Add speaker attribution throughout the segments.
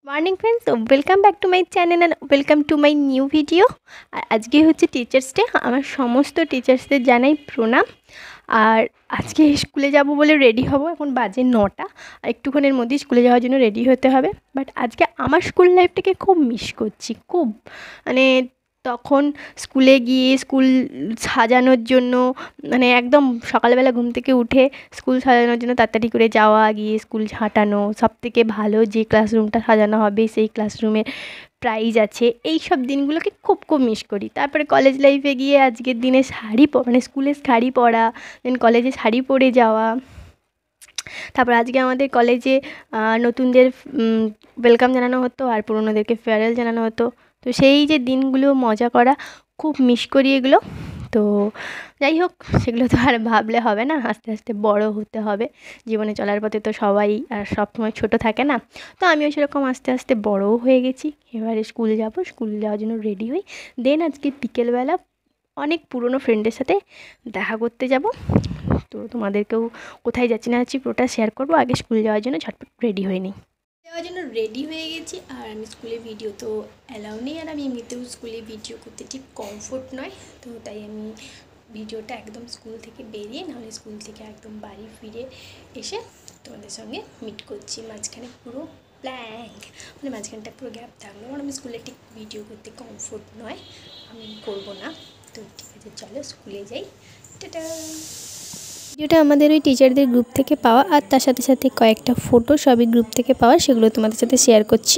Speaker 1: Morning friends, welcome back to my channel and welcome to my new video. আর আজকে হচ্ছে teachers day. আমার সমস্ত টিচার্সদের জানাই প্রণাম। আর আজকে স্কুলে যাব বলে রেডি হব, এখন বাজে 9টা। আর একটুক্ষণের মধ্যেই স্কুলে যাওয়ার জন্য রেডি হতে হবে। বাট আজকে আমার স্কুল লাইফটাকে খুব মিস করছি, খুব। মানে তখন স্কুলে গিয়ে স্কুল সাজানোর জন্য, মানে একদম সকালবেলা ঘুম থেকে উঠে স্কুল সাজানোর জন্য তাড়াতাড়ি করে যাওয়া, গিয়ে স্কুল ঝাঁটানো, সবথেকে ভালো যে ক্লাসরুমটা সাজানো হবে সেই ক্লাসরুমের প্রাইজ আছে, এই সব দিনগুলোকে খুব খুব মিস করি। তারপরে কলেজ লাইফে গিয়ে আজকের দিনে শাড়ি মানে স্কুলে শাড়ি পরা, দেন কলেজে শাড়ি পরে যাওয়া। তারপর আজকে আমাদের কলেজে নতুনদের ওয়েলকাম জানানো হতো আর পুরনোদেরকে ফেয়ারওয়েল জানানো হতো। তো সেই যে দিনগুলো মজা করা, খুব মিস করি এগুলো। তো যাই হোক, সেগুলো তো আর ভাবলে হবে না, আস্তে আস্তে বড় হতে হবে। জীবনে চলার পথে তো সবাই আর সবসময় ছোটো থাকে না। তো আমিও সেরকম আস্তে আস্তে বড়ও হয়ে গেছি। এবারে স্কুল যাব, স্কুল যাওয়ার জন্য রেডি হই। দেন আজকে বিকেলবেলা অনেক পুরনো ফ্রেন্ডের সাথে দেখা করতে যাব। তো তোমাদেরকেও কোথায় যাচ্ছি না যাচ্ছি পুরোটা শেয়ার করবো। আগে স্কুল যাওয়ার জন্য ঝটপট রেডি হয়ে নিই। যাওয়ার জন্য রেডি হয়ে গেছি। আর আমি স্কুলে ভিডিও তো অ্যালাউ নেই, আর আমি এমনিতেও স্কুলে ভিডিও করতে ঠিক কমফোর্ট নয়। তো তাই আমি ভিডিওটা একদম স্কুল থেকে বেরিয়ে, নাহলে স্কুল থেকে একদম বাড়ি ফিরে এসে তোমাদের সঙ্গে মিট করছি। মাঝখানে পুরো ব্ল্যাঙ্ক, মানে মাঝখানটা পুরো গ্যাপ থাকলো, কারণ আমি স্কুলে ঠিক ভিডিও করতে কমফোর্ট নয়, আমি করব না। তো ঠিক আছে, চলো স্কুলে যাই। টাটা। ভিডিওটা আমাদের ওই টিচারদের গ্রুপ থেকে পাওয়া, আর তার সাথে সাথে কয়েকটা ফটো সবই গ্রুপ থেকে পাওয়া, সেগুলো তোমাদের সাথে শেয়ার করছি।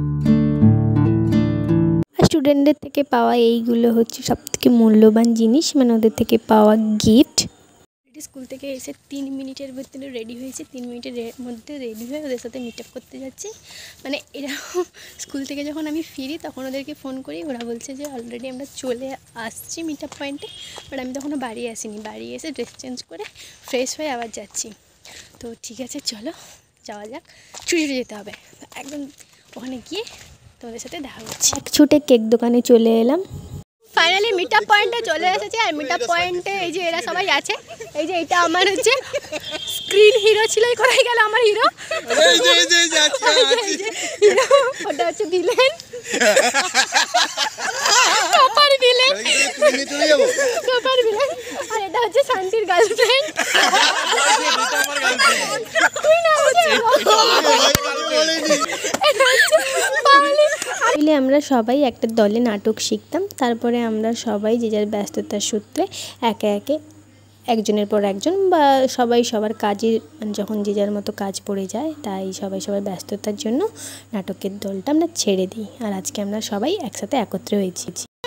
Speaker 1: আর স্টুডেন্টদের থেকে পাওয়া এইগুলো হচ্ছে সবথেকে মূল্যবান জিনিস, মানে ওদের থেকে পাওয়া গিফট। স্কুল থেকে এসে 3 মিনিটের ভিতরে রেডি হয়েছে, 3 মিনিটের মধ্যে রেডি হয়ে ওদের সাথে মিট আপ করতে যাচ্ছি। মানে এরকম স্কুল থেকে যখন আমি ফিরি তখন ওদেরকে ফোন করি, ওরা বলছে যে অলরেডি আমরা চলে আসছি মিট আপ পয়েন্টে। বাট আমি তখনও বাড়ি আসিনি, বাড়ি এসে ড্রেস চেঞ্জ করে ফ্রেশ হয়ে আবার যাচ্ছি। তো ঠিক আছে, চলো যাওয়া যাক। ছুটে যেতে হবে একদম, ওখানে গিয়ে তোমাদের সাথে দেখা করছি। ছুটে কেক দোকানে চলে এলাম। ফাইনালি মিট আপ পয়েন্টে চলে এসেছি। আর মিট আপ পয়েন্টে এই যে এরা সবাই আছে। এই যে এটা আমার হচ্ছে স্ক্রিন হিরো ছিল, কোথায় গেল আমার হিরো? ওটা হচ্ছে villain, super villain, super villain. আর এটা হচ্ছে শান্তির গার্লফ্রেন্ড। তুই না আমরা সবাই একটা দলে নাটক শিখতাম। তারপরে আমরা সবাই যে যার ব্যস্ততার সূত্রে একে একে একজনের পর একজন, বা সবাই সবার কাজে, মানে যখন যে যার মতো কাজ পড়ে যায়, তাই সবাই সবার ব্যস্ততার জন্য নাটকের দলটা আমরা ছেড়ে দিই। আর আজকে আমরা সবাই একসাথে একত্রে হয়েছি।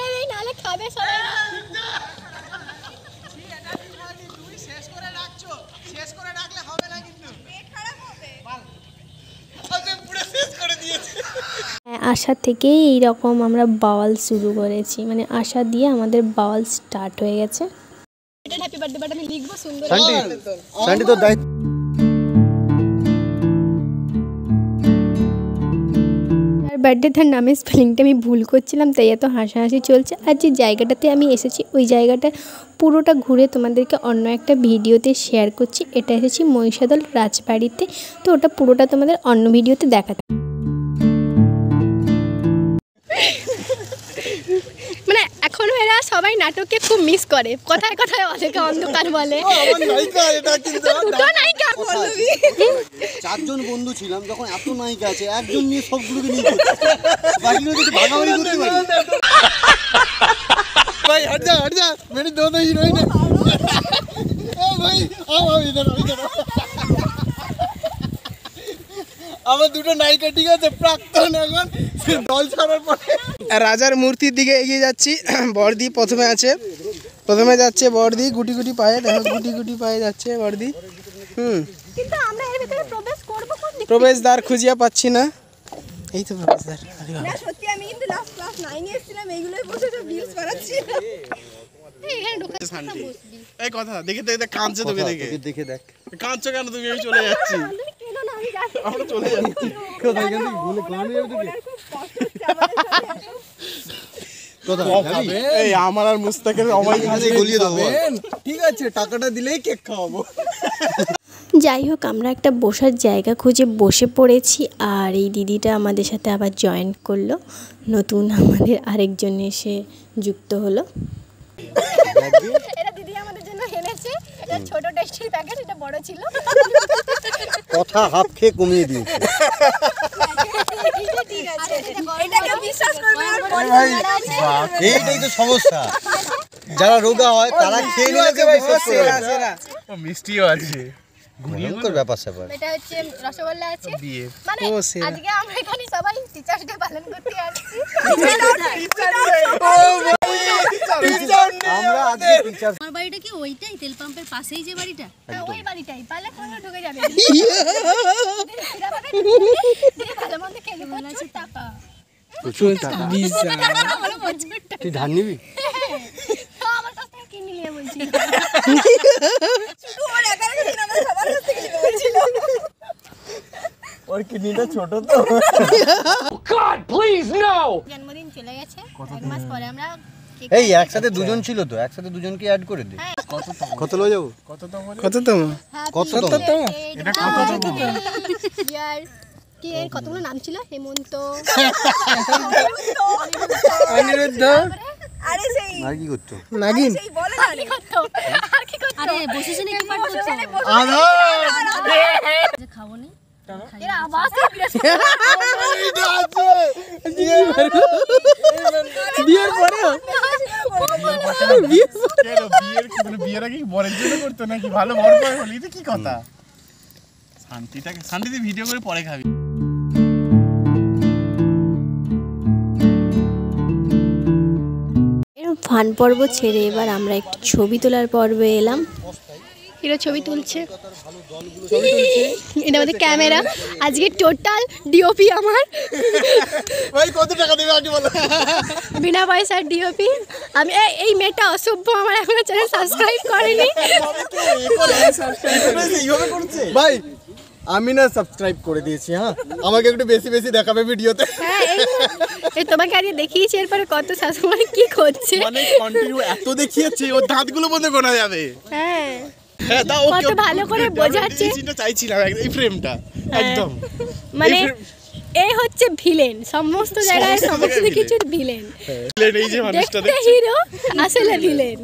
Speaker 1: আশা থেকে এইরকম আমরা বাওয়াল শুরু করেছি, মানে আশা দিয়ে আমাদের বাওয়াল স্টার্ট হয়ে গেছে। হ্যাপি বার্থডে বাট আমি লিখবো সুন্দর। শান্তি তো দায়িত্ব। তার বার্থডে, তার নামের স্পেলিংটা আমি ভুল করছিলাম, তাই এত হাসাহাসি চলছে। আর যে জায়গাটাতে আমি এসেছি ওই জায়গাটা পুরোটা ঘুরে তোমাদেরকে অন্য একটা ভিডিওতে শেয়ার করছি। এটা এসেছি মহিষাদল রাজবাড়িতে। তো ওটা পুরোটা তোমাদের অন্য ভিডিওতে দেখাতে। মানে এখনো এরা সবাই নাটককে খুব মিস করে, কথায় কথায় অনেকে অন্ধকার বলে। দুটো নায়িকা,
Speaker 2: চারজন বন্ধু ছিলাম, যখন এত নায়িকা আছে একজন নিয়ে সবগুলোকে নিয়ে বাকিগুলো যদি ভাগাভাগি করতে পারি। ভাই হট যা মেরে দো হিরোইন। ও ভাই আও ইধর ইধর। আমার দুটো নায়িকা ঠিক আছে, প্রাক্তন এখন দল ছাড়ার পরে
Speaker 3: রাজার মূর্তির দিকে এগিয়ে যাচ্ছি। বর্দি প্রথমে আছে, প্রথমে যাচ্ছে বর্দি গুটি গুটি পায়ে, দেখো গুটি গুটি পায়ে যাচ্ছে বর্দি।
Speaker 1: কিন্তু আমরা এর ভিতরে প্রবেশ করব কোন দিকে?
Speaker 3: প্রবেশদ্বার খুঁজিয়া পাচ্ছি না। এই তো প্রবেশদ্বার।
Speaker 1: না সত্যি আমি কিন্তু লাস্ট ক্লাস 9 এ এসেছিলাম, এইগুলোই বসে সব রিলস বানাচ্ছি। এখানে ঢোকা শান্তি।
Speaker 3: এই কথা দেখে দেখে কাঁদছে, তোকে দেখে
Speaker 2: দেখে দেখ
Speaker 3: কাঁদছো কেন তুমি? আমি চলে যাচ্ছি,
Speaker 1: কেন না আমি যাচ্ছি,
Speaker 3: আমরা চলে যাচ্ছি।
Speaker 2: কোথায় গেলি বলে গান এর দিকে কথা ভাবি।
Speaker 3: এই আমার আর মুস্তাকের সবাই
Speaker 2: গলিয়ে দেবো।
Speaker 3: ঠিক আছে, টাকাটা দিলেই কেক খাওয়াবো।
Speaker 1: যাই হোক, আমরা একটা বসার জায়গা খুঁজে বসে পড়েছি, আর এই দিদিটা আমাদের সাথে আবার জয়েন করলো, নতুন আমাদের আরেকজন এসে যুক্ত হলো। এটা দিদি আমাদের জন্য এনেছে, এটা ছোট টেস্টির প্যাকেট, এটা বড় ছিল।
Speaker 2: কথা হাফ খেয়ে কমিয়ে দিয়েছে।
Speaker 1: ঠিক আছে, এটাকে বিশ্বাস করবে আর
Speaker 2: এইটাই তো সমস্যা, যারা রোগা হয় তারা খেয়ে নিলে কেউ বিশ্বাস করবে না।
Speaker 4: মিষ্টিও আছে,
Speaker 2: ভয়ঙ্কর ব্যাপার স্যাপার।
Speaker 1: এটা হচ্ছে রসগোল্লা আছে, মানে আজকে আমরা এখানে সবাই টিচার্স ডে পালন করতে আসছি।
Speaker 2: আমরা আজকে টিচার।
Speaker 5: আমার বাড়িটা কি ওইটাই তেল পাম্পের পাশেই যে বাড়িটা?
Speaker 1: ওই বাড়িটাই পালে কোনো ঢুকে যাবে। ভালো মন্দ খেলে প্রচুর টাকা।
Speaker 2: তুই ধান নিবি?
Speaker 1: আমার কাছ থেকে কিনে নিয়ে বলছি।
Speaker 2: ওর কিডনিটা ছোট তো।
Speaker 1: জন্মদিন চলে গেছে, 1 মাস পরে আমরা
Speaker 2: এই একসাথে দুজন ছিল তো, একসাথে দুজনকে অ্যাড করে দে। কত লো যাবো?
Speaker 3: কততম
Speaker 2: কততম?
Speaker 1: এটা কততম? ইয়ার কি এর কতগুলো নাম ছিল? হেমন্ত,
Speaker 3: অনিরুদ্ধ,
Speaker 1: আরে সেই
Speaker 2: আর কি করতো?
Speaker 3: নাগিন,
Speaker 1: সেই বলে না রে করতো, আর কি করতো?
Speaker 5: আরে বসে শুনে কি পাঠ করছো? যে খাবো নি
Speaker 1: এরা আওয়াজে বিরাজ
Speaker 3: বিয়ের পরে
Speaker 4: বিয়ের আগে বরের জন্য করতো নাকি? ভালো বর পায় হলি তো কি কথা? শান্তিতে ভিডিও করে পরে খাবি।
Speaker 1: এরকম ফান পর্ব ছেড়ে এবার আমরা একটু ছবি তোলার পর্বে এলাম। এরা ছবি তুলছে, এটা আমাদের ক্যামেরা। আজকে টোটাল ডিওপি আমার।
Speaker 2: ভাই কত টাকা দেবে আগে বলো?
Speaker 1: বিনা পয়সার ডিওপি। আমি এই মেয়েটা অসভ্য, আমার এখনো চ্যানেল সাবস্ক্রাইব করেনি।
Speaker 2: ভাই আমি না সাবস্ক্রাইব করে দিয়েছি, হ্যাঁ আমাকে একটু বেশি বেশি দেখাবে ভিডিওতে।
Speaker 1: হ্যাঁ, এই তোমাকে আজকে দেখিয়েছি, এরপরে কত সাবস্ক্রাইব কি করছে।
Speaker 4: মানে কন্টিনিউ এত দেখিয়েছে ওর দাঁতগুলো বন্ধ করা যাবে।
Speaker 1: হ্যাঁ,
Speaker 4: হ্যাঁ দাও,
Speaker 1: কত ভালো করে বোঝাচ্ছে।
Speaker 4: এই সিনটা চাইছিলাম, এই ফ্রেমটা একদম।
Speaker 1: মানে এই হচ্ছে ভিলেন, সমস্ত জায়গায় সমস্ত কিছুর ভিলেন।
Speaker 4: এই যে মানুষটা
Speaker 1: দেখতে হিরো, আসলে ভিলেন।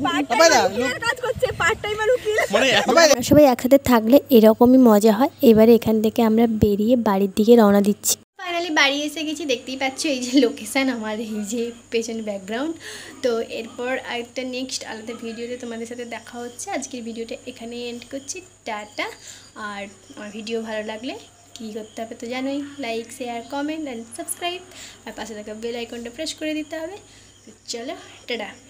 Speaker 4: মানে
Speaker 1: আমরা সবাই একসাথে থাকলে এরকমই মজা হয়। এবারে এখান থেকে আমরা বেরিয়ে বাড়ির দিকে রওনা দিচ্ছি। ফাইনালি বাড়ি এসে গেছি, দেখতেই পাচ্ছ এই যে লোকেশান, আমার এই যে পেছনে ব্যাকগ্রাউন্ড। তো এরপর একটা নেক্সট আলাদা ভিডিওতে তোমাদের সাথে দেখা হচ্ছে। আজকের ভিডিওটা এখানে এন্ড করছি, টাটা। আর আমার ভিডিও ভালো লাগলে কী করতে হবে তো জানোই, like, share, comment and subscribe, আর পাশে থাকা বেল আইকনটা প্রেস করে দিতে হবে। তো চলো, টাটা।